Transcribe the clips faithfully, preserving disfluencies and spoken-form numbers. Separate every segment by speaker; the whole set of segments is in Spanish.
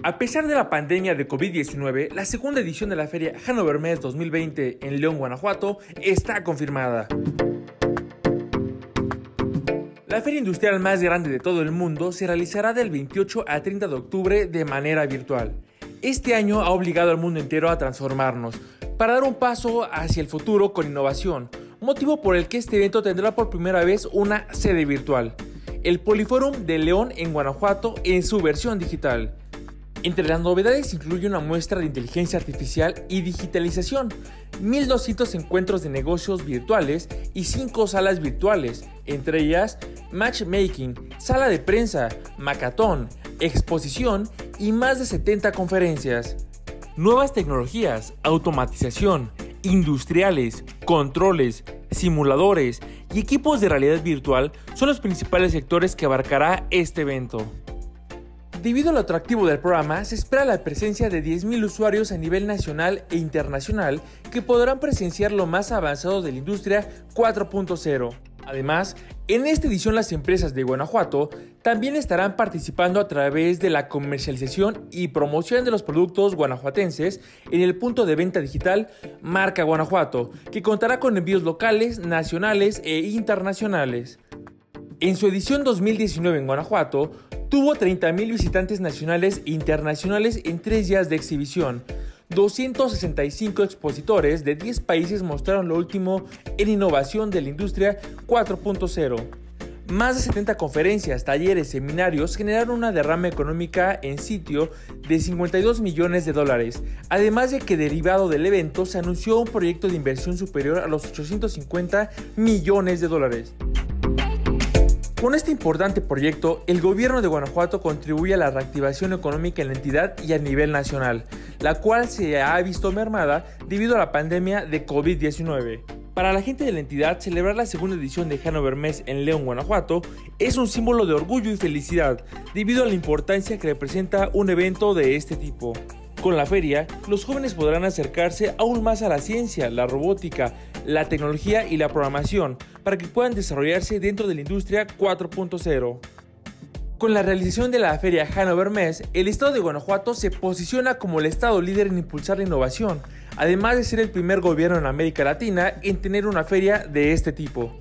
Speaker 1: A pesar de la pandemia de COVID diecinueve, la segunda edición de la feria Hannover Messe dos mil veinte en León, Guanajuato, está confirmada. La feria industrial más grande de todo el mundo se realizará del veintiocho al treinta de octubre de manera virtual. Este año ha obligado al mundo entero a transformarnos, para dar un paso hacia el futuro con innovación, motivo por el que este evento tendrá por primera vez una sede virtual, el Poliforum de León en Guanajuato en su versión digital. Entre las novedades incluye una muestra de inteligencia artificial y digitalización, mil doscientos encuentros de negocios virtuales y cinco salas virtuales, entre ellas matchmaking, sala de prensa, macathon, exposición y más de setenta conferencias. Nuevas tecnologías, automatización, industriales, controles, simuladores y equipos de realidad virtual son los principales sectores que abarcará este evento. Debido al atractivo del programa, se espera la presencia de diez mil usuarios a nivel nacional e internacional que podrán presenciar lo más avanzado de la industria cuatro punto cero. Además, en esta edición las empresas de Guanajuato también estarán participando a través de la comercialización y promoción de los productos guanajuatenses en el punto de venta digital Marca Guanajuato, que contará con envíos locales, nacionales e internacionales. En su edición dos mil diecinueve en Guanajuato, tuvo treinta mil visitantes nacionales e internacionales en tres días de exhibición. doscientos sesenta y cinco expositores de diez países mostraron lo último en innovación de la industria cuatro punto cero. Más de setenta conferencias, talleres, seminarios generaron una derrama económica en sitio de cincuenta y dos millones de dólares, además de que derivado del evento se anunció un proyecto de inversión superior a los ochocientos cincuenta millones de dólares. Con este importante proyecto, el gobierno de Guanajuato contribuye a la reactivación económica en la entidad y a nivel nacional, la cual se ha visto mermada debido a la pandemia de COVID diecinueve. Para la gente de la entidad, celebrar la segunda edición de Hannover Messe en León, Guanajuato, es un símbolo de orgullo y felicidad, debido a la importancia que representa un evento de este tipo. Con la feria, los jóvenes podrán acercarse aún más a la ciencia, la robótica, la tecnología y la programación para que puedan desarrollarse dentro de la industria cuatro punto cero. Con la realización de la feria Hannover Messe, el estado de Guanajuato se posiciona como el estado líder en impulsar la innovación, además de ser el primer gobierno en América Latina en tener una feria de este tipo.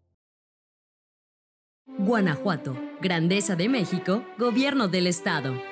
Speaker 2: Guanajuato, Grandeza de México, Gobierno del Estado.